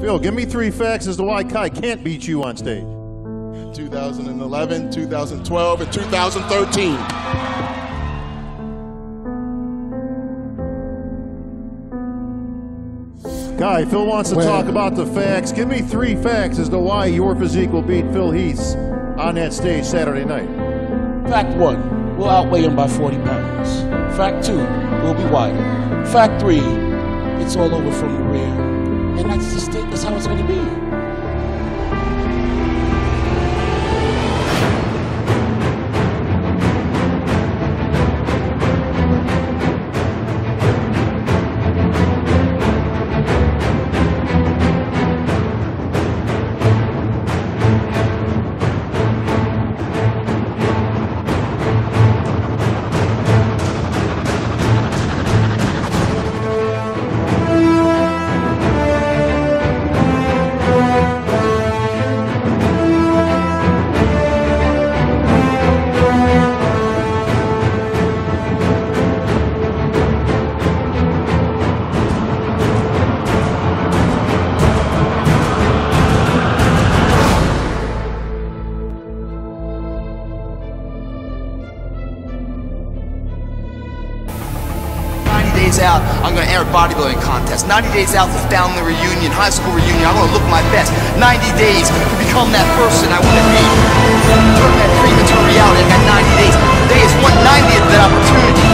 Phil, give me 3 facts as to why Kai can't beat you on stage. 2011, 2012, and 2013. Kai, Phil wants to talk about the facts. Give me 3 facts as to why your physique will beat Phil Heath's on that stage Saturday night. Fact 1, we'll outweigh him by 40 pounds. Fact 2, we'll be wider. Fact 3, it's all over from the rear. And that's just it, that's how it's gonna be. 90 days out, I'm going to enter a bodybuilding contest. 90 days out for family reunion, high school reunion, I'm going to look my best. 90 days to become that person I want to be. Turn that dream into a reality. I got 90 days. Today is 1/90th of that opportunity.